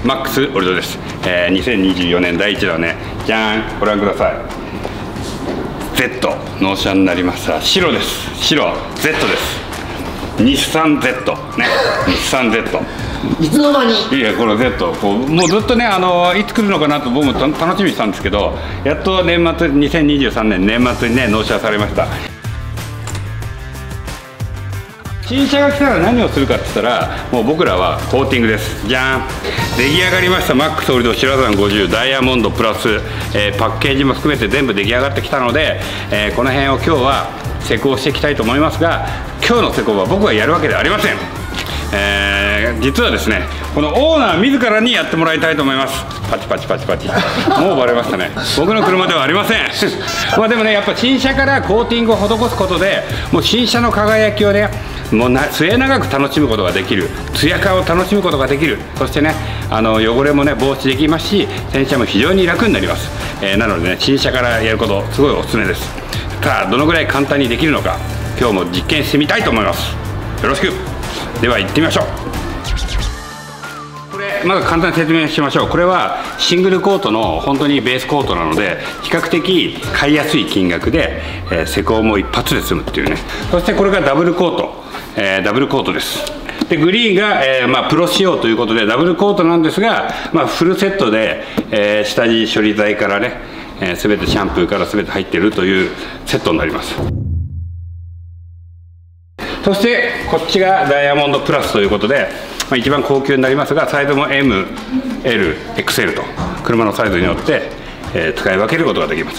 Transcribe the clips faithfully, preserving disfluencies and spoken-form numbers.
マックスオルドです、えー、にせんにじゅうよねんだいいちだんね、じゃーん、ご覧ください。 Z 納車になりました。白です。白 Z です。日産 Z ね、日産 Z。 いつの間に。 いや、この Z こうもうずっとね、あのいつ来るのかなと僕も楽しみにしたんですけど、やっと年末にせんにじゅうさんねん年末にね納車されました。新車が来たら何をするかって言ったら、もう僕らはコーティングです。じゃーん、出来上がりましたマックスオリド白山ごじゅうダイヤモンドプラス、えー、パッケージも含めて全部出来上がってきたので、えー、この辺を今日は施工していきたいと思いますが、今日の施工は僕がやるわけではありません。えー、実はですね、このオーナー自らにやってもらいたいと思います。パチパチパチパチ、もうバレましたね。僕の車ではありません。まあでもね、やっぱ新車からコーティングを施すことで、もう新車の輝きをね、もうな末永く楽しむことができる、ツヤ感を楽しむことができる、そしてね、あの汚れもね防止できますし、洗車も非常に楽になります。えー、なのでね、新車からやること、すごいおすすめです。ただ、どのぐらい簡単にできるのか、今日も実験してみたいと思います。よろしく。では行ってみましょう。これまず簡単に説明しましょう。これはシングルコートの本当にベースコートなので、比較的買いやすい金額で、えー、施工も一発で済むっていうね。そしてこれがダブルコート、えー、ダブルコートです。でグリーンが、えーまあ、プロ仕様ということでダブルコートなんですが、まあ、フルセットで、えー、下地処理剤からね、えー、全てシャンプーから全て入っているというセットになります。そしてこっちがダイヤモンドプラスということで、まあ、一番高級になりますが、サイズも エムエルエックスエル と車のサイズによって、えー、使い分けることができます。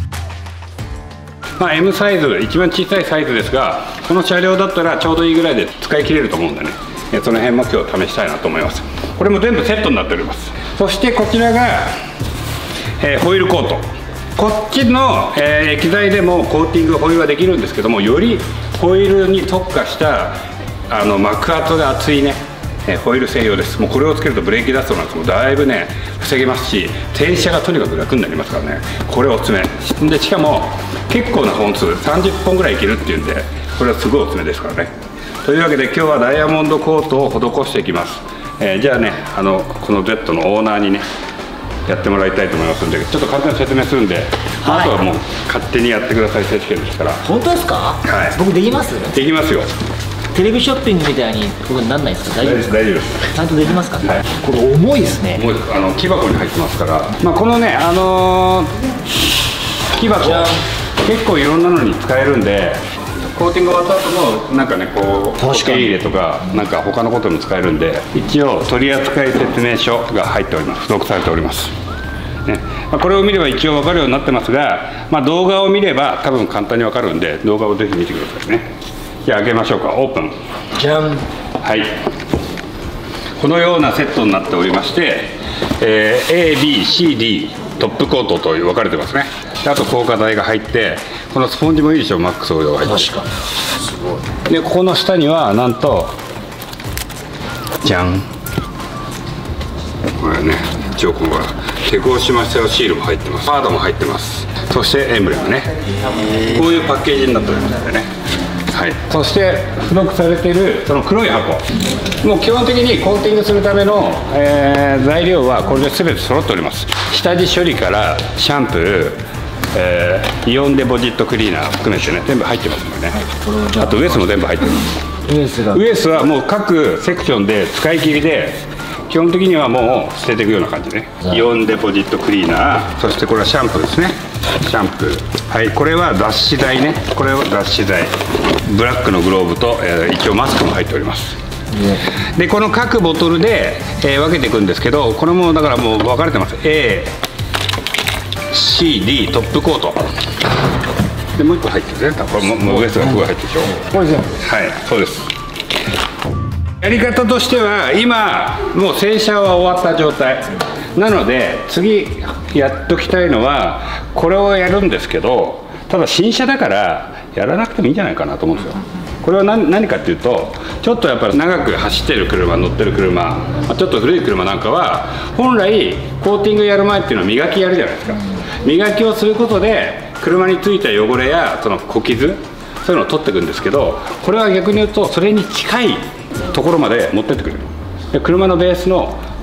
まあ、エム サイズ、一番小さいサイズですが、この車両だったらちょうどいいぐらいで使い切れると思うんでね、その辺も今日試したいなと思います。これも全部セットになっております。そしてこちらが、えー、ホイールコート。こっちの、えー、液剤でもコーティングホイールはできるんですけども、よりホイールに特化したあの膜圧が厚いね、えー、ホイール専用です。もうこれをつけるとブレーキダストなんてもうだいぶね防げますし、停車がとにかく楽になりますからね、これおすすめで、しかも結構な本数さんじゅっぽんぐらいいけるっていうんで、これはすごいおすすめですからね。というわけで今日はダイヤモンドコートを施していきます。えー、じゃあね、あのこの Z のオーナーにねやってもらいたいと思いますんで、ちょっと簡単に説明するんで、はい、あとはもう勝手にやってください選手権ですから。 本当ですか？はい、僕できます？ できますよ。 テレビショッピングみたいにことにならないですか？大丈夫ですか？ 大丈夫です。 ちゃんとできますか？はい、これ重いですね。 重いです。あの木箱に入ってますから、まあ、このね、あのー、木箱結構いろんなのに使えるんで、コーティング終わった後もなんかね、こう時計入れとかなんか他のことにも使えるんで、一応取扱説明書が入っております。付録されております。ね、まあ、これを見れば一応分かるようになってますが、まあ、動画を見れば多分簡単に分かるんで、動画をぜひ見てくださいね。じゃあ開けましょうか。オープン。 じゃん。 はい、このようなセットになっておりまして、えー、エービーシーディー トップコートと分かれてますね。あと硬化剤が入って、このスポンジもいいでしょ、マックスオイルが入って。 確かにすごい。 でここの下にはなんとじゃん、これね、一応ここが施工しましたよシールも入ってます。カードも入ってます。そしてエンブレムね、こういうパッケージになっておりますのでね。はい、そして付録されているその黒い箱、もう基本的にコーティングするための、えー、材料はこれで全て揃っております。下地処理からシャンプー、えー、イオンデポジットクリーナー含めてね、全部入ってますのでね。あとウエスも全部入ってます。ウエスがウエスはもう各セクションで使い切りで、基本的にはもう捨てていくような感じね。イオンデポジットクリーナー、そしてこれはシャンプーですね。シャンプー、はい、これは脱脂剤ね。これは脱脂剤、ブラックのグローブと、えー、一応マスクも入っております。でこの各ボトルで、えー、分けていくんですけど、これもだからもう分かれてます。 エーシーディー トップコートで、もう一個入ってるね。これももうウエストがすごい入ってるでしょ。これですね。はい、そうです。やり方としては、今もう洗車は終わった状態なので、次やっときたいのはこれをやるんですけど、ただ新車だからやらなくてもいいんじゃないかなと思うんですよ。これは 何, 何かっていうと、ちょっとやっぱり長く走ってる車、乗ってる車、ちょっと古い車なんかは本来コーティングやる前っていうのは磨きやるじゃないですか。磨きをすることで車についた汚れやその小傷、そういうのを取っていくんですけど、これは逆に言うとそれに近いところまで持ってってくれる。で車のベースの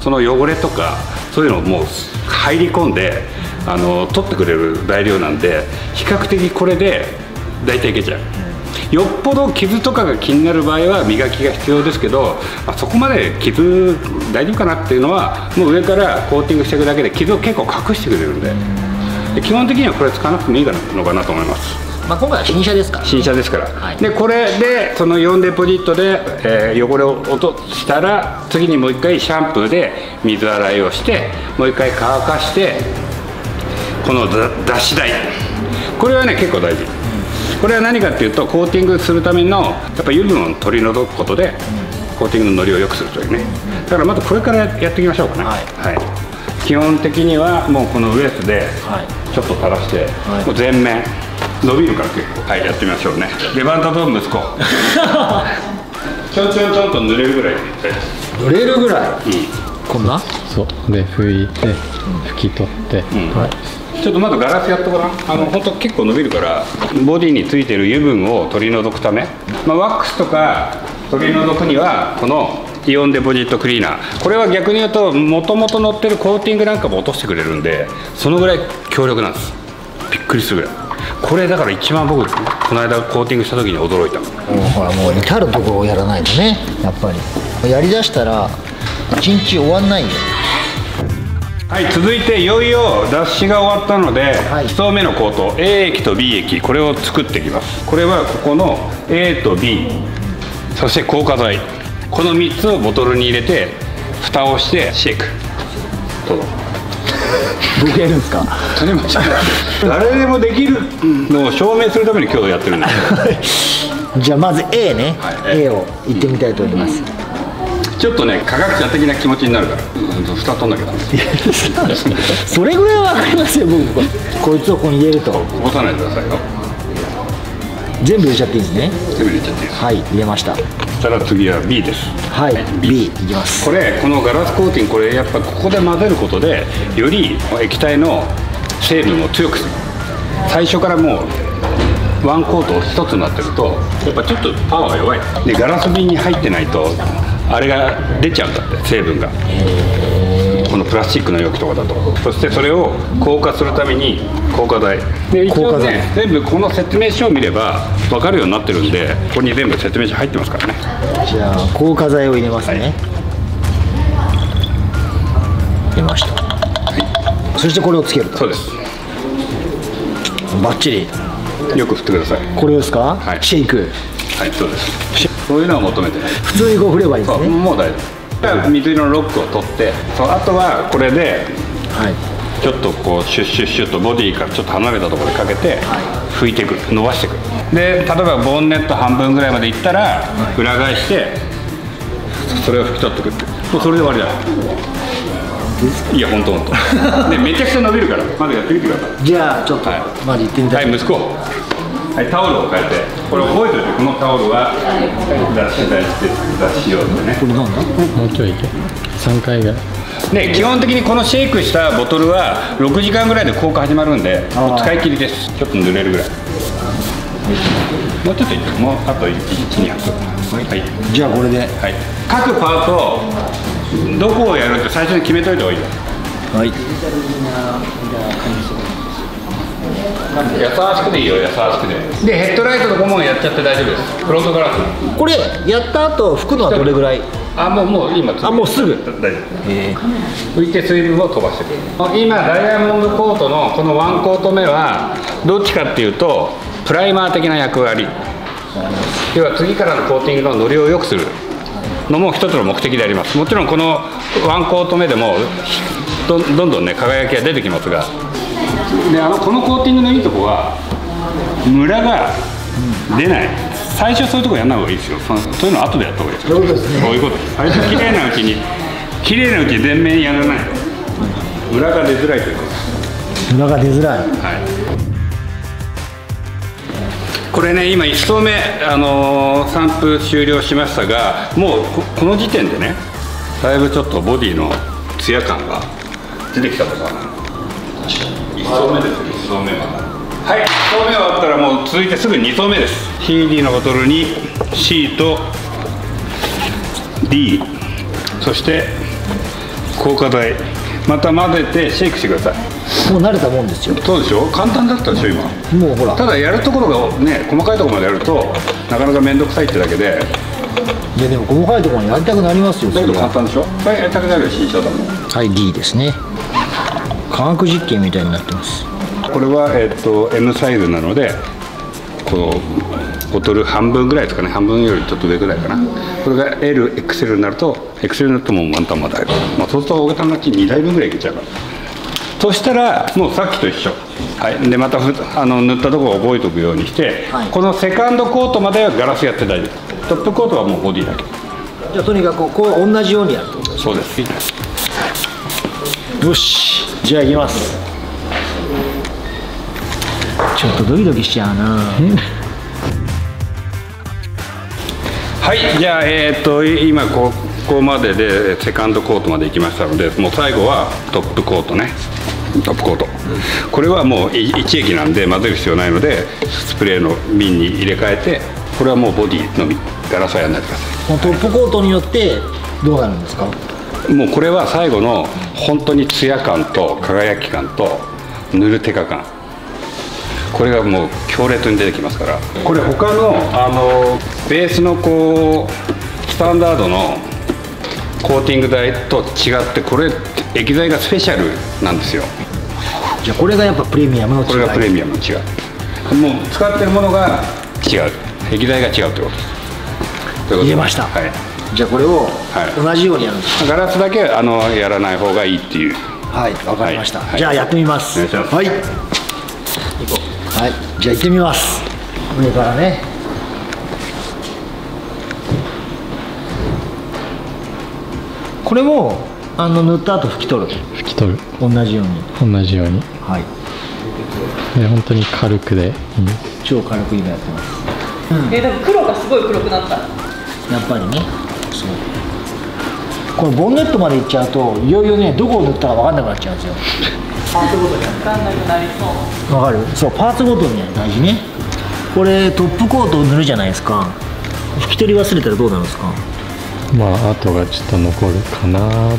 その汚れとかそういうのをもう入り込んであの取ってくれる材料なんで、比較的これで大体いけちゃう。よっぽど傷とかが気になる場合は磨きが必要ですけど、まあ、そこまで傷大丈夫かなっていうのはもう上からコーティングしていくだけで傷を結構隠してくれるんで、で基本的にはこれ使わなくてもいいのかなと思います。 まあ今回は新車ですから、ね、 新車ですから、 はい、でこれでそのイオンデポジットで、えー、汚れを落としたら次にもう一回シャンプーで水洗いをしてもう一回乾かして、この脱脂台、これはね結構大事。これは何かっていうとコーティングするためのやっぱ油分を取り除くことでコーティングのノリを良くするというね。だからまずこれからやっていきましょうかね。はい、はい、基本的にはもうこのウエスでちょっと垂らして、はい、もう全面伸びるから結構、はい、やってみましょうね。レバンタと息子ちょんちょんちょんと濡れるぐらい濡れるぐらい、うん、こんなそうで拭いて拭き取って、うん、はい、 ちょっとまずガラスやっとかな。あの本当結構伸びるからボディについてる油分を取り除くため、まあ、ワックスとか取り除くにはこのイオンデポジットクリーナー、これは逆に言うともともと乗ってるコーティングなんかも落としてくれるんで、そのぐらい強力なんです。びっくりするぐらい。これだから一番僕この間コーティングした時に驚いた。 ほらもう至るところをやらないとね、やっぱりやりだしたら一日終わんないよ。 はい、続いていよいよ脱脂が終わったので、はい、いち層目のコート A 液と B 液、これを作っていきます。これはここの A と B、 そして硬化剤、このみっつをボトルに入れて蓋をしてシェイク。どうぞ。 僕やるんですか。 取りました。誰でもできるのを証明するために今日やってるんですじゃあまず A ね、はい、A を行ってみたいと思います。 ちょっとね科学者的な気持ちになるから蓋取んなきゃダメそれぐらいは分かりますよ。僕こいつをここに入れると。 こぼさないでくださいよ。 全部入れちゃっていいですね。 全部入れちゃっていいです。 はい、入れました。 そしたら次は B です。 はい、はい、B, B いきます。 これこのガラスコーティング、これやっぱここで混ぜることでより液体の成分を強くする。最初からもうワンコート一つになってるとやっぱちょっとパワーが弱いで、ガラス瓶に入ってないとあれが出ちゃうんだって、成分が。このプラスチックの容器とかだと。そしてそれを硬化するために硬化剤で、一応ね全部この説明書を見れば分かるようになってるんで、ここに全部説明書入ってますからね。 じゃあ硬化剤を入れますね、はい、入れました、はい、そしてこれをつけると。 そうです。 バッチリ。 よく振ってください。 これですか、 はい、 シェイク。 はい、そうです。そういうのを求めてない。 普通にこう振ればいいですね。 もう大丈夫。水色のロックを取って、そうあとはこれで、はい、ちょっとこうシュッシュッシュッとボディからちょっと離れたところでかけて、はい、拭いていく、伸ばしていく。で例えばボンネット半分ぐらいまでいったら、はい、裏返してそれを拭き取っていくって、もうそれで終わりだ。いや本当本当。でめちゃくちゃ伸びるから、まずやってみてください。 じゃあちょっと、はい、まず行ってみたい。 はい、息子。はい、タオルを変えて、これ覚えておいて、このタオルは脱脂剤して脱脂用でね。 これなんだ？ もうちょいいけ。さんかいぐらい。 で基本的にこのシェイクしたボトルはろくじかんぐらいで効果始まるんで、もう使い切りです。ちょっと濡れるぐらい。もうちょっといって、もうあといち、にはく。はい。 じゃあこれで、はい、 各パートどこをやるって最初に決めといた方がいいよ。はい。優しくでいいよ、優しくで。でヘッドライトとかもやっちゃって大丈夫です。フロントガラス。 これやった後拭くのはどれぐらい？ あ、もうもう今あもうすぐ大丈夫。拭いて水分を飛ばしてくる。今ダイヤモンドコートのこのワンコート目はどっちかっていうとプライマー的な役割。要は次からのコーティングのノリを良くするのも一つの目的であります。もちろんこのワンコート目でもどんどんね輝きが出てきますが、であのこのコーティングのいいとこはムラが出ない。最初そういうとこやんない方がいいですよ。そういうの後でやった方がいいですよ。そういうことですね。そういうこと。最初綺麗なうちに綺麗なうちに全面やらないとムラが出づらいということ。 ムラが出づらい。 はい。これね今いち層目、あのー、散布終了しましたが、もう こ, この時点でねだいぶちょっとボディのツヤ感が出てきたとかな。いち層目ですよ。いち層目ははい、いち層目終わったらもう続いてすぐに層目です。 シーディー のボトルに C と D、 そして硬化剤また混ぜてシェイクしてください。 もう慣れたもんですよ。 そうでしょ、簡単だったでしょ今。 もうほら、 ただやるところがね細かいところまでやるとなかなか面倒くさいってだけで、 いやでも細かいところにやりたくなりますよ。 だけど簡単でしょ。これやりたくなるよ新車だもん。 はい、 D ですね。科学実験みたいになってます。 これは、えっと エム サイズなので、このボトル半分ぐらいですかね、半分よりちょっと上ぐらいかな。これが エル、エックスエル になると、エックスエル になるともうワンタンまで入る、まあ、そうすると大型のうちにだいぶんぐらいいけちゃうから、そしたらもうさっきと一緒、はい、でまたふあの塗ったところを覚えておくようにして、はい、このセカンドコートまではガラスやって大丈夫。トップコートはもうボディだけ。 じゃあとにかくこう、こう同じようにやると。 そうです。 よし、じゃあいきます。ちょっとドキドキしちゃうな。 はい、じゃあ、えー、っと今ここまででセカンドコートまで行きましたので、もう最後はトップコートね。トップコート、これはもういち液なんで混ぜる必要ないので、スプレーの瓶に入れ替えて、これはもうボディのみ、ガラスはやらないでください。 このトップコートによってどうなるんですか？ もうこれは最後の本当にツヤ感と輝き感と塗るテカ感、これがもう強烈に出てきますから。これ他のあのベースのこうスタンダードのコーティング剤と違って、これ液剤がスペシャルなんですよ。 じゃあこれがやっぱプレミアムの違い。 これがプレミアムの違い。もう使ってるものが違う、液剤が違うということです。 入れました。 はい。 じゃあこれを同じようにやるんですか？ ガラスだけあのやらない方がいいっていう。 はい、わかりました。 はい、 じゃあやってみます。 お願いします。 はい。行こう。はい、じゃあ行ってみます。上からね。これもあの塗った後拭き取る。 拭き取る。 同じように。 同じように。 はい。 で本当に軽くでいいです。 超軽く今やってます。 うん、えでも黒がすごい黒くなった。 やっぱりね。そう。これボンネットまでいっちゃうと、いよいよね、どこを塗ったか分かんなくなっちゃうんですよ。 パーツごとに分かんなくなりそう。 わかる？そう、パーツごとに大事ね。これトップコートを塗るじゃないですか。拭き取り忘れたらどうなるんですか？ まあ跡がちょっと残るかなーって。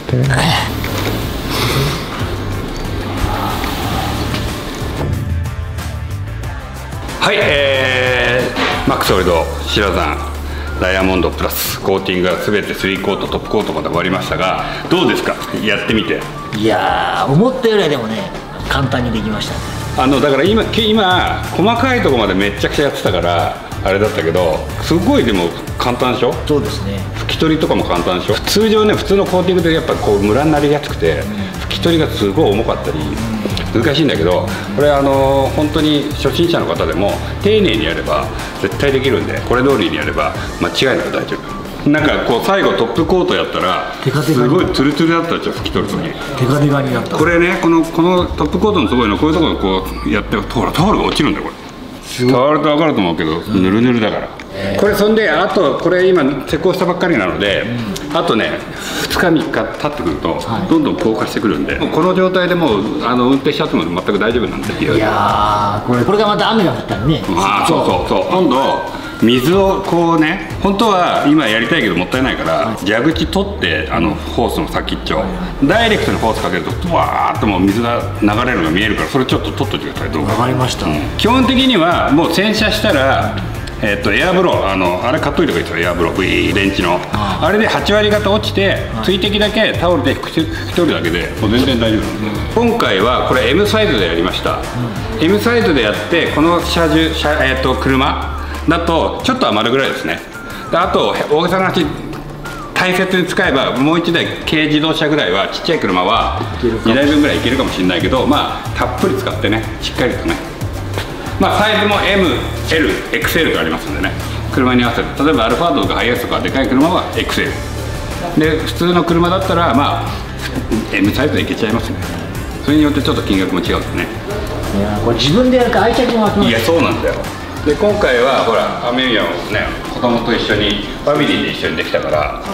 はい、えー、マックスソリッド白山ダイヤモンドプラスコーティングが全てスリーコートトップコートまで終わりましたが、どうですかやってみて。 いやー、思ったよりはでもね、簡単にできましたね。 あのだから今今細かいところまでめっちゃくちゃやってたからあれだったけど、すごいでも簡単でしょ。 そうですね。 拭き取りとかも簡単でしょ。通常ね、普通のコーティングでやっぱこうムラになりやすくて、うん、拭き取りがすごい重かったり、うん、難しいんだけど、これあの本当に初心者の方でも丁寧にやれば絶対できるんで、これ通りにやれば間違いなく大丈夫。なんかこう最後トップコートやったらすごいツルツルだったでしょ、拭き取るとき。 テカテカになった。 これね、このこのトップコートのすごいの、こういうところこうやってほらタオルが落ちるんだよ。これ触ると分かると思うけど、ぬるぬるだから、えー、これそんであとこれ今施工したばっかりなので、うん、あとねふつかみっか経ってくると、はい、どんどん硬化してくるんで、この状態でもうあの運転しちゃっても全く大丈夫なんで。 いやー、これこれがまた雨が降ったらね、 ああそうそうそう、今度水をこうね、本当は今やりたいけどもったいないから、はい、蛇口取ってあのホースの先っちょ、はい、ダイレクトにホースかけるとわーっともう水が流れるのが見えるから、それちょっと取っといてください。どうか分かりました、うん、 基本的にはもう洗車したら、えー、とエアブロー、あのあれ買っといた方がいいですよ。エアブロー、電池の あ, あれではち割方落ちて、はい、水滴だけタオルで拭き取るだけでもう全然大丈夫なんで、うん、今回はこれ エム サイズでやりました、うん、エム サイズでやって、この車重、車、えー、と車だとちょっと余るぐらいですね。であと大げさな話、大切に使えばもういちだい軽自動車ぐらいは、ちっちゃい車はにだいぶんぐらいいけるかもしれないけど、まあたっぷり使ってね、しっかりとね、まあサイズも エム、エル、エックスエル とありますんでね、車に合わせて、例えばアルファードとかハイエースとかでかい車は エックスエル で、普通の車だったらまあ エム サイズでいけちゃいますね。それによってちょっと金額も違うんですね。 いやこれ自分でやると愛着も湧きます。 いやそうなんだよ。で今回はほらアメリアをね、子供と一緒にファミリーで一緒にできたから、はい、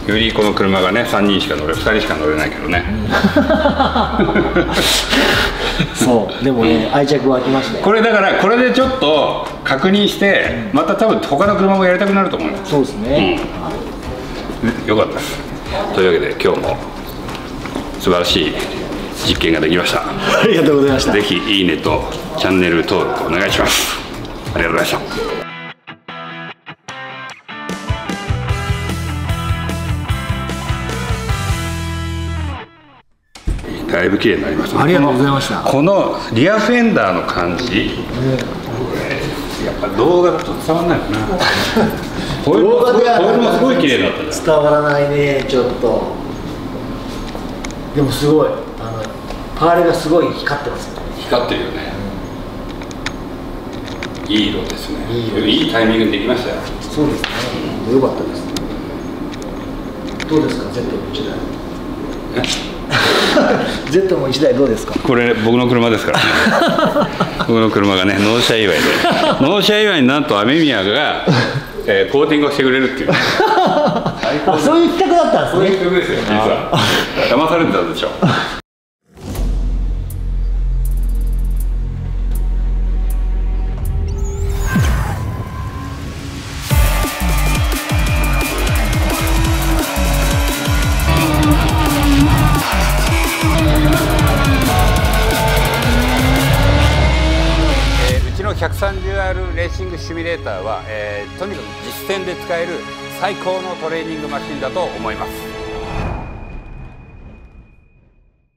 よりこの車がねさんにんしか乗れ、ふたりしか乗れないけどね、 そうでもね、愛着湧きましたよ。 これだからこれでちょっと確認して、また多分他の車もやりたくなると思います。 そうですね、 うん、よかったです。というわけで今日も素晴らしい実験ができました。 ありがとうございました。 ぜひいいねとチャンネル登録お願いします。ありがとうございました。だいぶ綺麗になりましたね。 ありがとうございました。 このリアフェンダーの感じ、やっぱ動画だと伝わらないかな。これもこれもすごい綺麗だったです。 伝わらないね、ちょっと。でもすごい、あのパールがすごい光ってますよね。 光ってるよね。いい色ですね。 いい色。 いいタイミングでできましたよ。 そうですね。良かったです。どうですか、ゼットのいちだい。Z もいちだいどうですか。 これ僕の車ですからね。僕の車がね、納車祝いで納車祝いになんと雨宮が、えー、コーティングをしてくれるっていう、ね、 あ、そういう企画だったんですね。 そういう企画ですよ、実は。騙されてたでしょ。ひゃくさんじゅうアール レーシングシミュレーターは、えー、とにかく実践で使える最高のトレーニングマシンだと思います。